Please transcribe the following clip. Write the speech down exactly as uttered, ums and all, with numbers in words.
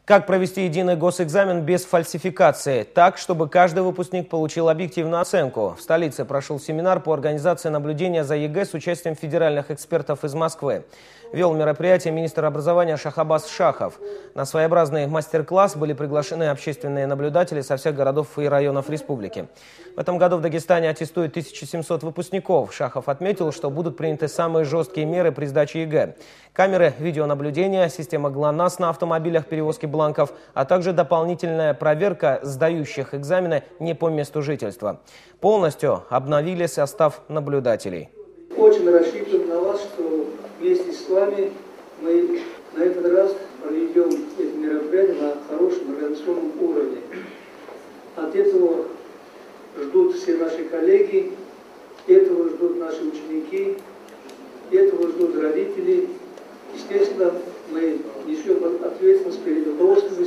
Как провести единый госэкзамен без фальсификации, так, чтобы каждый выпускник получил объективную оценку? В столице прошел семинар по организации наблюдения за ЕГЭ с участием федеральных экспертов из Москвы. Вел мероприятие министр образования Шахабаз Шахов. На своеобразный мастер-класс были приглашены общественные наблюдатели со всех городов и районов республики. В этом году в Дагестане аттестуют тысячу семьсот выпускников. Шахов отметил, что будут приняты самые жесткие меры при сдаче ЕГЭ. Камеры видеонаблюдения, система ГЛОНАСС на автомобилях перевозки бланков, а также дополнительная проверка сдающих экзамены не по месту жительства. Полностью обновили состав наблюдателей. Очень рассчитываем на вас, что вместе с вами мы на этот раз проведем это мероприятие на хорошем организационном уровне. От этого ждут все наши коллеги, этого ждут наши ученики, этого ждут родители. Естественно, мы несем ответственность перед руководством